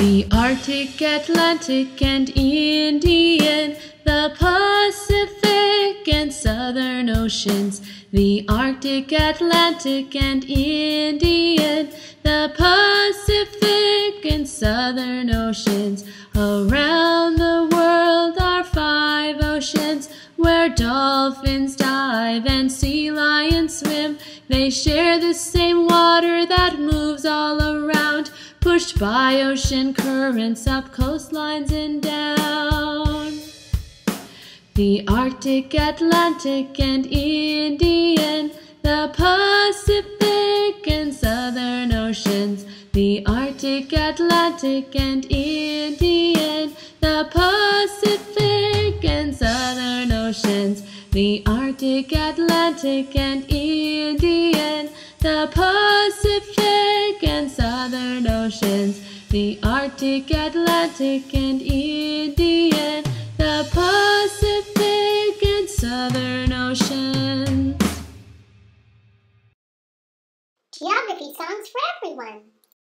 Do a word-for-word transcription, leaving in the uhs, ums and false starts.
The Arctic, Atlantic, and Indian, the Pacific and Southern Oceans. The Arctic, Atlantic, and Indian, the Pacific and Southern Oceans. Around the world are five oceans, where dolphins dive and sea lions swim. They share the same water that moves all around, pushed by ocean currents up coastlines and down. The Arctic, Atlantic, and Indian, the Pacific and Southern Oceans. The Arctic, Atlantic, and Indian, the Pacific and Southern Oceans. The Arctic, Atlantic, and Indian, the Pacific and Southern Oceans. The Arctic, Atlantic, and Indian, the Pacific and Southern Oceans. Geography songs for everyone.